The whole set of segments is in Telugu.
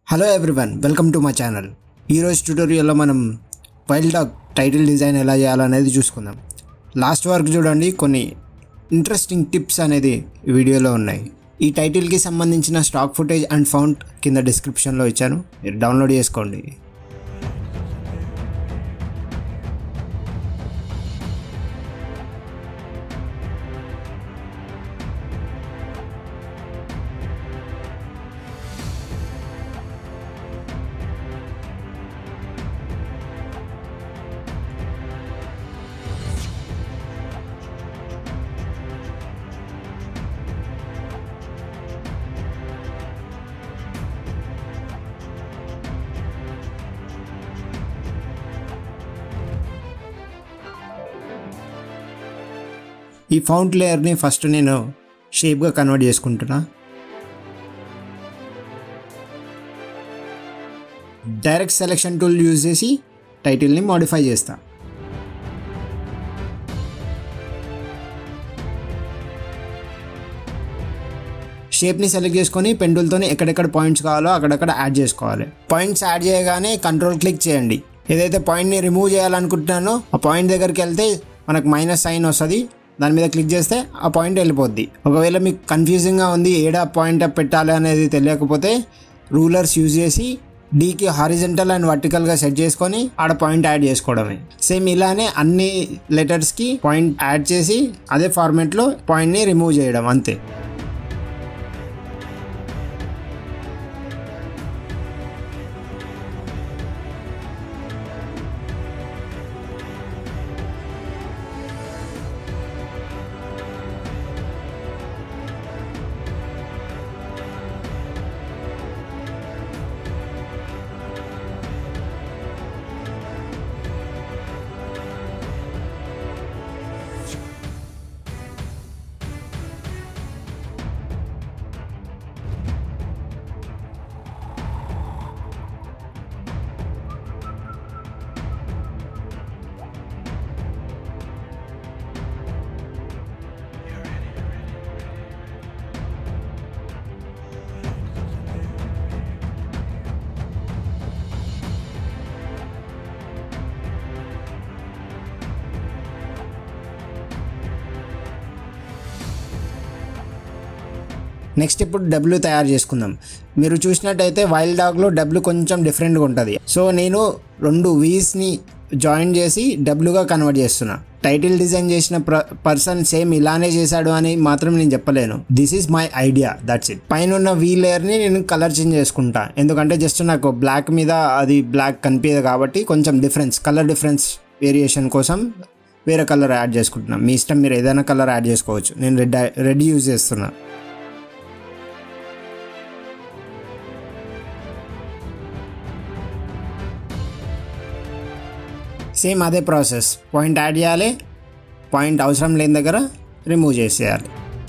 Hello everyone, welcome to my channel. ఈరోజు ట్యూటోరియల్లో మనం వైల్డ్ డాగ్ టైటిల్ డిజైన్ ఎలా చేయాలనేది చూసుకుందాం. లాస్ట్ వరకు చూడండి, కొన్ని ఇంట్రెస్టింగ్ టిప్స్ అనేది ఈ వీడియోలో ఉన్నాయి. ఈ టైటిల్కి సంబంధించిన స్టాక్ ఫుటేజ్ అండ్ ఫౌంట్ కింద డిస్క్రిప్షన్లో ఇచ్చాను, మీరు డౌన్లోడ్ చేసుకోండి. ఈ ఫౌంట్ లేయర్ని ఫస్ట్ నేను షేప్గా కన్వర్ట్ చేసుకుంటున్నా. డైరెక్ట్ సెలెక్షన్ టూల్ యూజ్ చేసి టైటిల్ని మోడిఫై చేస్తా. షేప్ని సెలెక్ట్ చేసుకొని పెన్ టూల్తోని ఎక్కడెక్కడ పాయింట్స్ కావాలో అక్కడక్కడ యాడ్ చేసుకోవాలి. పాయింట్స్ యాడ్ చేయగానే కంట్రోల్ క్లిక్ చేయండి. ఏదైతే పాయింట్ని రిమూవ్ చేయాలనుకుంటున్నానో ఆ పాయింట్ దగ్గరికి వెళ్తే మనకు మైనస్ సైన్ వస్తుంది, దాని మీద క్లిక్ చేస్తే ఆ పాయింట్ వెళ్ళిపోద్ది. ఒకవేళ మీకు కన్ఫ్యూజింగ్గా ఉంది, ఏడా పాయింట్ పెట్టాలి అనేది తెలియకపోతే రూలర్స్ యూజ్ చేసి డీకి హారిజంటల్ అండ్ వర్టికల్గా సెట్ చేసుకొని ఆడ పాయింట్ యాడ్ చేసుకోవడమే. సేమ్ ఇలానే అన్ని లెటర్స్కి పాయింట్ యాడ్ చేసి అదే ఫార్మేట్లో పాయింట్ని రిమూవ్ చేయడం, అంతే. నెక్స్ట్ ఇప్పుడు డబ్ల్యూ తయారు చేసుకుందాం. మీరు చూసినట్టయితే వైల్డ్ డాగ్లో డబ్ల్యూ కొంచెం డిఫరెంట్గా ఉంటుంది. సో నేను 2 వీస్ని జాయిన్ చేసి డబ్ల్యూగా కన్వర్ట్ చేస్తున్నా. టైటిల్ డిజైన్ చేసిన పర్సన్ సేమ్ ఇలానే చేశాడు అని మాత్రం నేను చెప్పలేను. This is my idea, that's it. పైన ఉన్న వీ లేయర్ని నేను కలర్ చేంజ్ చేసుకుంటా, ఎందుకంటే జస్ట్ నాకు బ్లాక్ మీద అది బ్లాక్ కనిపించదు కాబట్టి కొంచెం కలర్ డిఫరెన్స్ వేరియేషన్ కోసం వేరే కలర్ యాడ్ చేసుకుంటున్నాను. మీ ఇష్టం, మీరు ఏదైనా కలర్ యాడ్ చేసుకోవచ్చు. నేను రెడ్ యూజ్ చేస్తున్నా. సేమ్ అదే ప్రాసెస్, పాయింట్ యాడ్ చేయాలి, పాయింట్ అవసరం లేని దగ్గర రిమూవ్ చేసేయాలి.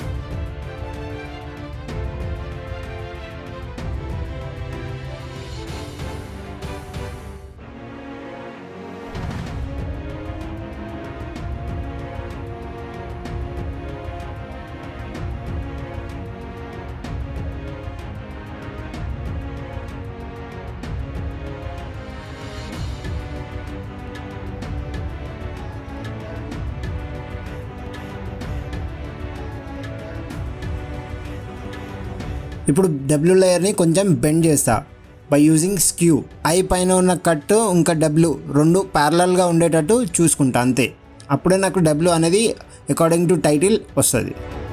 ఇప్పుడు డబ్ల్యూ లేయర్ని కొంచెం బెండ్ చేస్తా బై యూజింగ్ స్క్యూ. ఐ పైన ఉన్న కట్ ఇంకా డబ్ల్యూ 2 ప్యారలల్గా ఉండేటట్టు చూసుకుంటా, అంతే. అప్పుడే నాకు డబ్ల్యూ అనేది అకార్డింగ్ టు టైటిల్ వస్తుంది.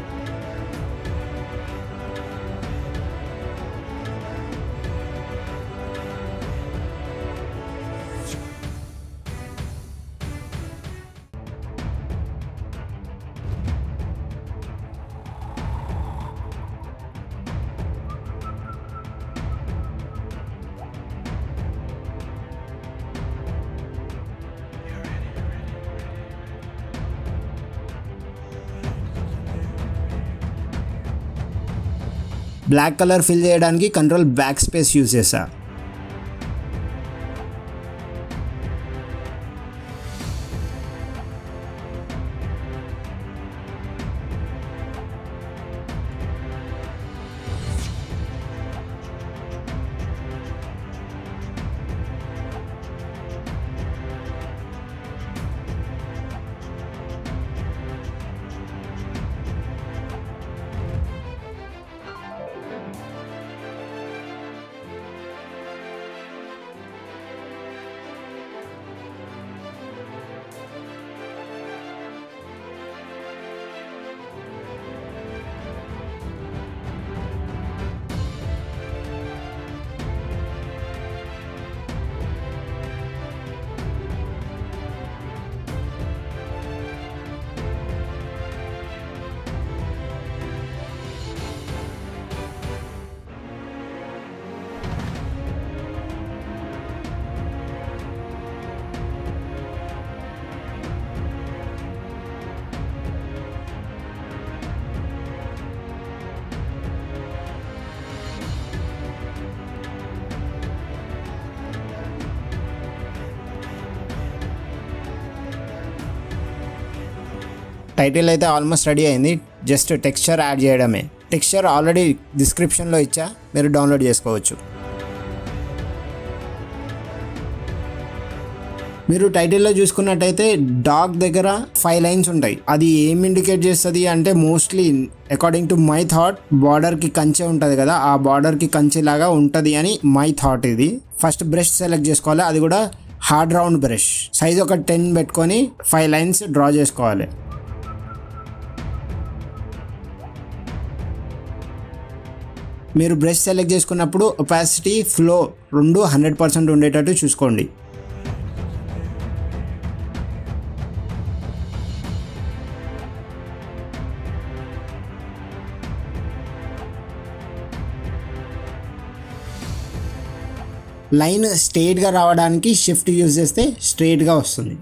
బ్లాక్ కలర్ ఫిల్ చేయడానికి కంట్రోల్ బ్యాక్ స్పేస్ యూజ్ చేసా. టైటిల్ అయితే ఆల్మోస్ట్ రెడీ అయింది, జస్ట్ టెక్స్చర్ యాడ్ చేయడమే. టెక్స్చర్ ఆల్రెడీ డిస్క్రిప్షన్లో ఇచ్చా, మీరు డౌన్లోడ్ చేసుకోవచ్చు. మీరు టైటిల్లో చూసుకున్నట్టయితే డాగ్ దగ్గర 5 లైన్స్ ఉంటాయి. అది ఏం ఇండికేట్ చేస్తుంది అంటే mostly according to my thought బార్డర్కి కంచె ఉంటుంది కదా, ఆ బార్డర్కి కంచె లాగా ఉంటుంది అని మై థాట్. ఇది ఫస్ట్ బ్రష్ సెలెక్ట్ చేసుకోవాలి, అది కూడా హార్డ్ రౌండ్ బ్రష్. సైజ్ ఒక 10 పెట్టుకొని 5 లైన్స్ డ్రా చేసుకోవాలి. మీరు బ్రష్ సెలెక్ట్ చేసుకున్నప్పుడు ఒపాసిటీ, ఫ్లో రెండు 100% ఉండేటట్టు చూసుకోండి. లైన్ స్ట్రెయిట్గా రావడానికి షిఫ్ట్ యూజ్ చేస్తే స్ట్రెయిట్గా వస్తుంది.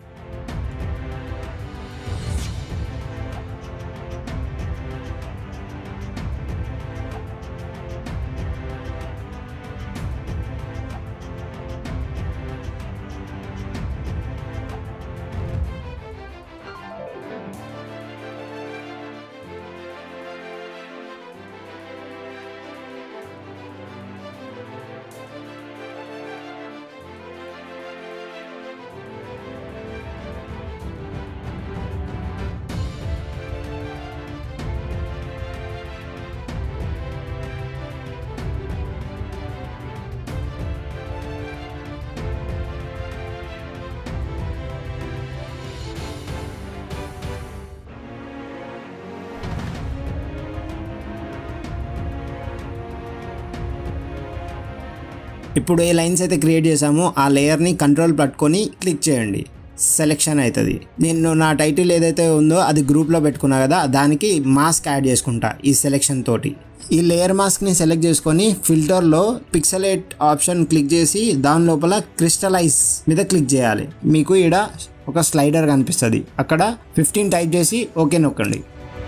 ఇప్పుడు ఏ లైన్స్ అయితే క్రియేట్ చేసామో ఆ లేయర్ని కంట్రోల్ పట్టుకొని క్లిక్ చేయండి, సెలెక్షన్ అవుతుంది. నేను నా టైటిల్ ఏదైతే ఉందో అది గ్రూప్లో పెట్టుకున్నా కదా, దానికి మాస్క్ యాడ్ చేసుకుంటా ఈ సెలెక్షన్ తోటి. ఈ లేయర్ మాస్క్ని సెలెక్ట్ చేసుకొని ఫిల్టర్లో పిక్సలేట్ ఆప్షన్ క్లిక్ చేసి దాని లోపల క్రిస్టలైజ్ మీద క్లిక్ చేయాలి. మీకు ఇక్కడ ఒక స్లైడర్ కనిపిస్తుంది, అక్కడ 15 టైప్ చేసి ఓకే నొక్కండి.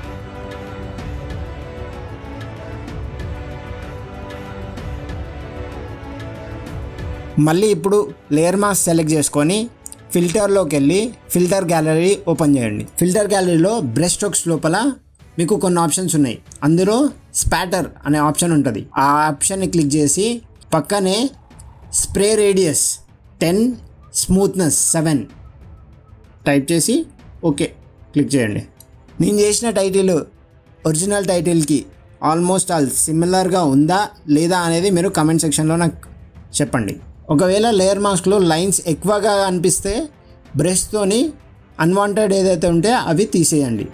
మళ్ళీ ఇప్పుడు లేయర్ మాస్క్ సెలెక్ట్ చేసుకొని ఫిల్టర్లోకి వెళ్ళి ఫిల్టర్ గ్యాలరీ ఓపెన్ చేయండి. ఫిల్టర్ గ్యాలరీలో బ్రష్ స్ట్రోక్స్ లోపల మీకు కొన్ని ఆప్షన్స్ ఉన్నాయి, అందులో స్పాటర్ అనే ఆప్షన్ ఉంటుంది. ఆ ఆప్షన్ని క్లిక్ చేసి పక్కనే స్ప్రే రేడియస్ 10, స్మూత్నెస్ 7 టైప్ చేసి ఓకే క్లిక్ చేయండి. నేను చేసిన టైటిల్ ఒరిజినల్ టైటిల్కి ఆల్మోస్ట్ ఆల్ సిమిలర్గా ఉందా లేదా అనేది మీరు కమెంట్ సెక్షన్లో నాకు చెప్పండి. ఒకవేళ లేయర్ మాస్క్లో లైన్స్ ఎక్కువగా అనిపిస్తే బ్రష్తోని అన్వాంటెడ్ ఏదైతే ఉంటే అవి తీసేయండి.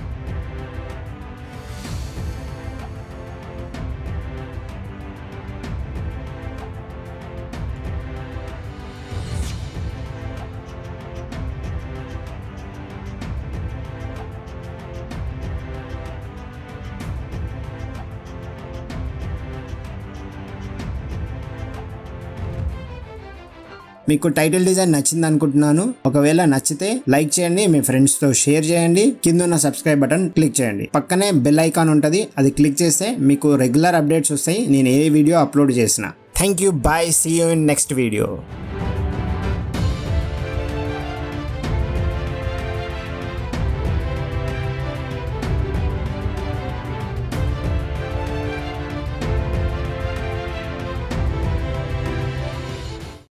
మీకు టైటిల్ డిజైన్ నచ్చింది అనుకుంటున్నాను. ఒకవేళ నచ్చితే లైక్ చేయండి, మీ ఫ్రెండ్స్తో షేర్ చేయండి, కింద ఉన్న సబ్స్క్రైబ్ బటన్ క్లిక్ చేయండి, పక్కనే బెల్ ఐకాన్ ఉంటుంది, అది క్లిక్ చేస్తే మీకు రెగ్యులర్ అప్డేట్స్ వస్తాయి నేను ఏ వీడియో అప్లోడ్ చేసినా. Thank you, bye, see you in next video.